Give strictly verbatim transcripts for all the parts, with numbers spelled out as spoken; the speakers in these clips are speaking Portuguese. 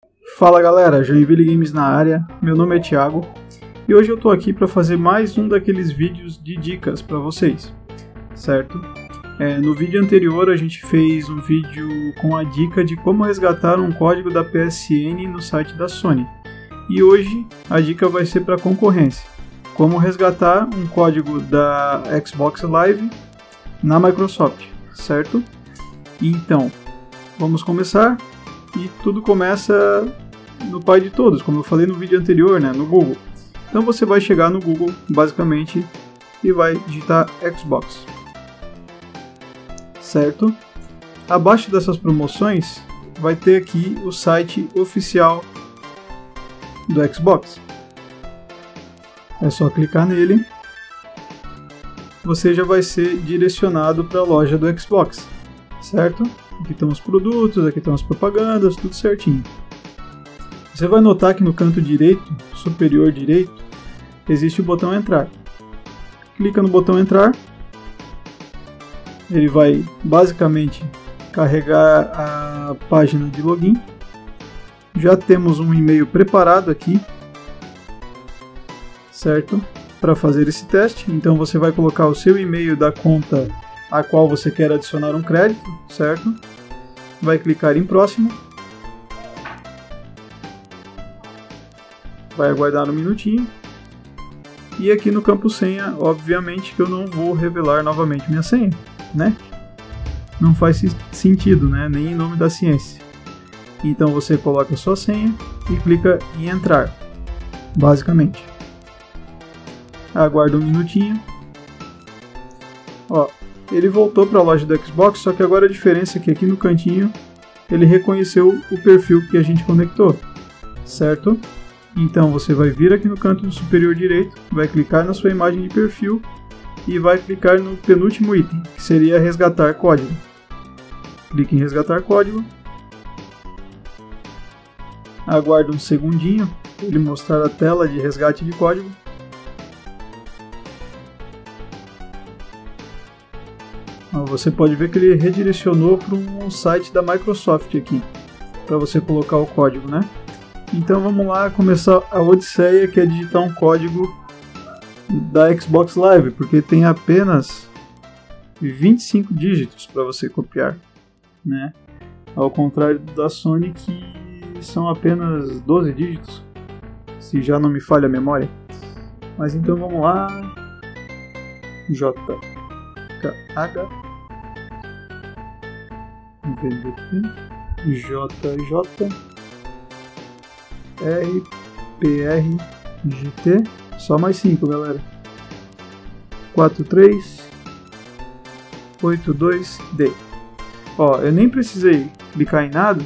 Fala galera, Joinville Games na área, meu nome é Thiago e hoje eu tô aqui para fazer mais um daqueles vídeos de dicas para vocês, certo? É, no vídeo anterior a gente fez um vídeo com a dica de como resgatar um código da P S N no site da Sony e hoje a dica vai ser para concorrência, como resgatar um código da Xbox Live na Microsoft, certo? Então, vamos começar e tudo começa no pai de todos, como eu falei no vídeo anterior, né, no Google. Então você vai chegar no Google, basicamente, e vai digitar Xbox, certo? Abaixo dessas promoções vai ter aqui o site oficial do Xbox. É só clicar nele, você já vai ser direcionado para a loja do Xbox, certo? Aqui estão os produtos, aqui estão as propagandas, tudo certinho. Você vai notar que no canto direito, superior direito, existe o botão entrar. Clica no botão entrar, ele vai basicamente carregar a página de login. Já temos um e-mail preparado aqui, certo? Para fazer esse teste, então você vai colocar o seu e-mail da conta a qual você quer adicionar um crédito, certo? Vai clicar em próximo. Vai aguardar um minutinho. E aqui no campo senha, obviamente que eu não vou revelar novamente minha senha, né? Não faz sentido, né? Nem em nome da ciência. Então você coloca a sua senha e clica em entrar, basicamente. Aguarda um minutinho. Ó, ele voltou para a loja do Xbox, só que agora a diferença é que aqui no cantinho ele reconheceu o perfil que a gente conectou, certo? Então você vai vir aqui no canto superior direito, vai clicar na sua imagem de perfil e vai clicar no penúltimo item, que seria resgatar código. Clique em resgatar código. Aguarda um segundinho para ele mostrar a tela de resgate de código. Você pode ver que ele redirecionou para um site da Microsoft aqui, para você colocar o código, né? Então vamos lá começar a odisseia, que é digitar um código da Xbox Live, porque tem apenas vinte e cinco dígitos para você copiar, né? Ao contrário da Sony, que são apenas doze dígitos, se já não me falha a memória. Mas então vamos lá, J K H V D P J J R P R G T, só mais cinco, galera. quatro três oito dois D. Ó, eu nem precisei clicar em nada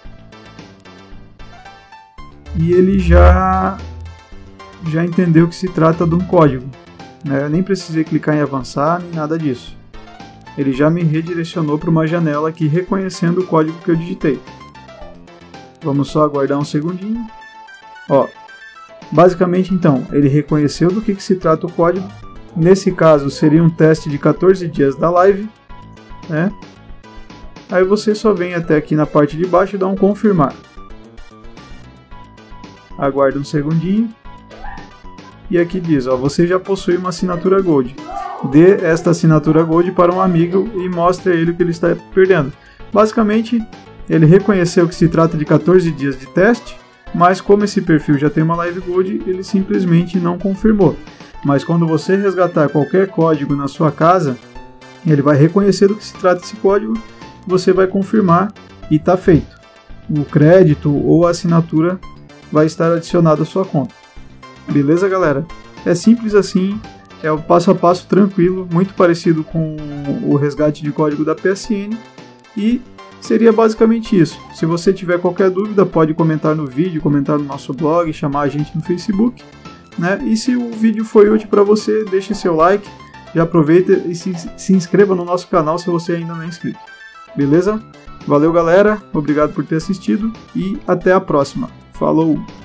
e ele já já entendeu que se trata de um código, né? Eu nem precisei clicar em avançar nem nada disso. Ele já me redirecionou para uma janela aqui reconhecendo o código que eu digitei. Vamos só aguardar um segundinho. Ó, basicamente então, ele reconheceu do que, que se trata o código. Nesse caso seria um teste de quatorze dias da live, né? Aí você só vem até aqui na parte de baixo e dá um confirmar. Aguarda um segundinho. E aqui diz, ó, você já possui uma assinatura Gold. Dê esta assinatura Gold para um amigo e mostre a ele o que ele está perdendo. Basicamente, ele reconheceu que se trata de quatorze dias de teste, mas como esse perfil já tem uma Live Gold, ele simplesmente não confirmou. Mas quando você resgatar qualquer código na sua casa, ele vai reconhecer do que se trata esse código, você vai confirmar e está feito. O crédito ou a assinatura vai estar adicionado à sua conta. Beleza, galera? É simples assim, é o passo a passo tranquilo, muito parecido com o resgate de código da P S N e seria basicamente isso. Se você tiver qualquer dúvida, pode comentar no vídeo, comentar no nosso blog, chamar a gente no Facebook, né? E se o vídeo foi útil para você, deixe seu like, já aproveita e se, se inscreva no nosso canal se você ainda não é inscrito. Beleza? Valeu, galera, obrigado por ter assistido e até a próxima. Falou!